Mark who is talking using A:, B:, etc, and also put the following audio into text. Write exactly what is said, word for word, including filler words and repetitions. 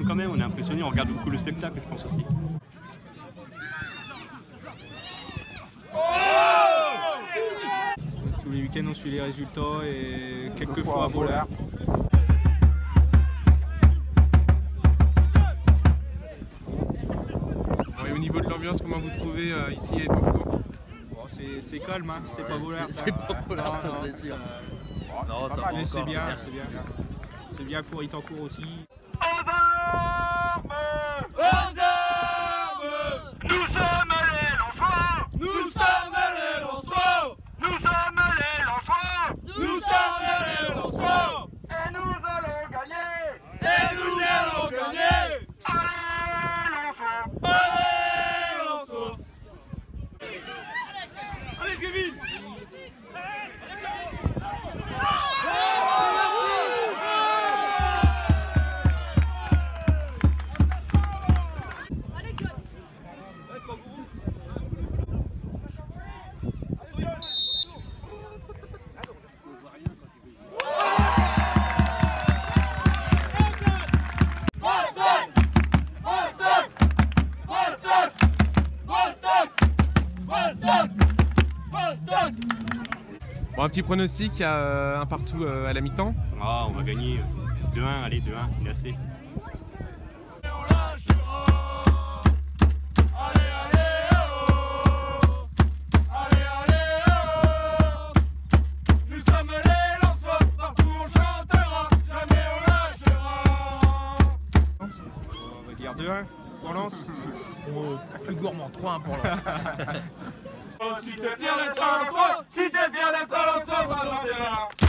A: impressionne quand même, on est impressionné, on regarde beaucoup le spectacle, je pense aussi.
B: Tous les week-ends, on suit les résultats et quelques fois à Bollard.
C: Et au niveau de l'ambiance, comment vous trouvez euh, ici et Étancourt?
B: Bon, c'est calme, hein. C'est pas Bollard.
D: C'est pas Bollard, ça c'est sûr. Non, ça va
B: Mais c'est
D: encore,
B: bien,
D: c'est
B: c'est bien. C'est bien pour Étancourt aussi.
E: Aux armes! Aux armes! Nous sommes les Lensois! Nous sommes les Lensois! Nous sommes les Lensois! Nous sommes les Lensois! Et nous allons gagner! Et nous allons gagner! Allez Lensois! Allez Lensois! Allez Kevin!
C: Bon, un petit pronostic, euh, un partout euh, à la mi-temps.
A: Ah, on va gagner deux un, allez, deux un, il est assez.
B: On va dire deux un pour Lens.
D: Oh, plus gourmand, trois un pour Lens.
E: Si t'es fier d'être un Lensois, si t'es fier d'être un Lensois, va dans tes mains.